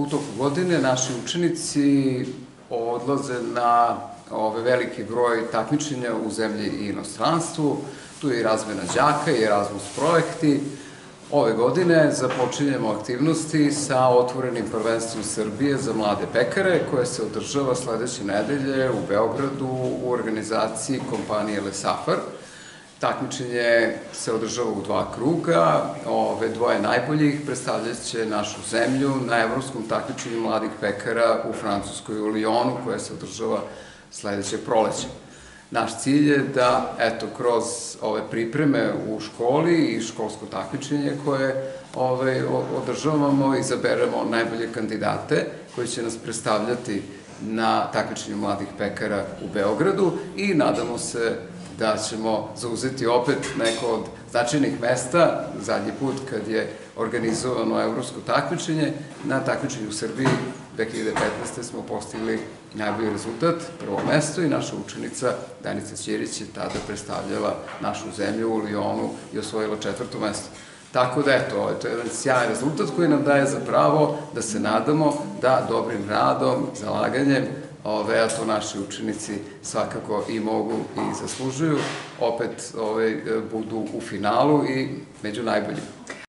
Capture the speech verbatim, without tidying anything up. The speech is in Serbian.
u toku godine naši učenici odlaze na ove veliki broj takmičenja u zemlji i inostranstvu. Tu je i razmena đaka i Erasmus projekti. Ove godine započinjemo aktivnosti sa otvorenim prvenstvom Srbije za mlade pekare, koje se održava sledeće nedelje u Beogradu u organizaciji kompanije Le Safar. Takmičenje se održava u dva kruga, ove dvoje najboljih predstavljat će našu zemlju na evropskom takmičenju mladih pekara u Francuskoj u Lyonu, koje se održava sledeće proleće. Naš cilj je da, eto, kroz ove pripreme u školi i školsko takmičenje koje održavamo, izaberemo najbolje kandidate koji će nas predstavljati na takmičenju mladih pekara u Beogradu i nadamo se da ćemo zauzeti opet neko od značajnih mesta. Zadnji put kad je organizovano evropsko takmičenje, na takmičenju u Srbiji dve hiljade petnaeste. smo postigli najbolji rezultat, prvo mesto, i naša učenica Danica Ćirić je tada predstavljala našu zemlju u Lyonu i osvojila četvrto mesto. Tako da, eto, to je jedan sjajan rezultat koji nam daje za pravo da se nadamo da dobrim radom, zalaganjem, ove, a to naši učenici svakako i mogu i zaslužuju, opet budu u finalu i među najboljima.